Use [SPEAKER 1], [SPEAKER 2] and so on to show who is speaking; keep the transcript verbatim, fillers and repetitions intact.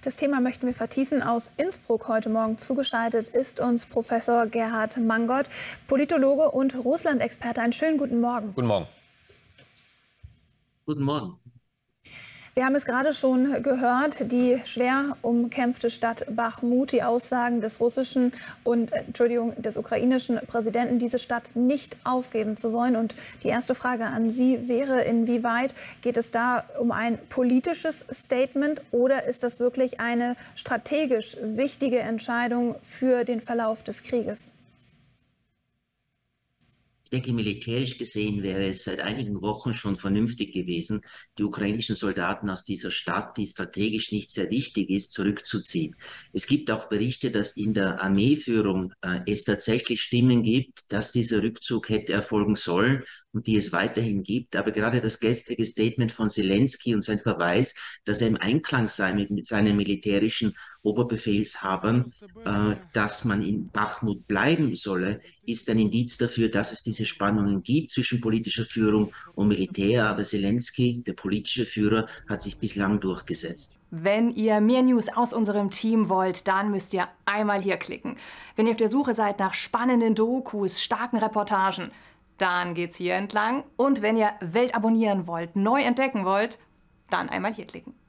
[SPEAKER 1] Das Thema möchten wir vertiefen. Aus Innsbruck heute Morgen zugeschaltet ist uns Professor Gerhard Mangott, Politologe und Russland-Experte. Einen schönen guten Morgen.
[SPEAKER 2] Guten Morgen.
[SPEAKER 3] Guten Morgen.
[SPEAKER 1] Wir haben es gerade schon gehört, die schwer umkämpfte Stadt Bachmut, die Aussagen des russischen und äh, Entschuldigung, des ukrainischen Präsidenten, diese Stadt nicht aufgeben zu wollen. Und die erste Frage an Sie wäre, inwieweit geht es da um ein politisches Statement oder ist das wirklich eine strategisch wichtige Entscheidung für den Verlauf des Krieges?
[SPEAKER 3] Ich denke, militärisch gesehen wäre es seit einigen Wochen schon vernünftig gewesen, die ukrainischen Soldaten aus dieser Stadt, die strategisch nicht sehr wichtig ist, zurückzuziehen. Es gibt auch Berichte, dass in der Armeeführung äh, es tatsächlich Stimmen gibt, dass dieser Rückzug hätte erfolgen sollen und die es weiterhin gibt. Aber gerade das gestrige Statement von Zelensky und sein Verweis, dass er im Einklang sei mit, mit seinen militärischen Oberbefehlshabern, äh, dass man in Bachmut bleiben solle, ist ein Indiz dafür, dass es diese Spannungen gibt zwischen politischer Führung und Militär. Aber Zelensky, der politische Führer, hat sich bislang durchgesetzt.
[SPEAKER 4] Wenn ihr mehr News aus unserem Team wollt, dann müsst ihr einmal hier klicken. Wenn ihr auf der Suche seid nach spannenden Dokus, starken Reportagen, dann geht's hier entlang. Und wenn ihr Welt abonnieren wollt, neu entdecken wollt, dann einmal hier klicken.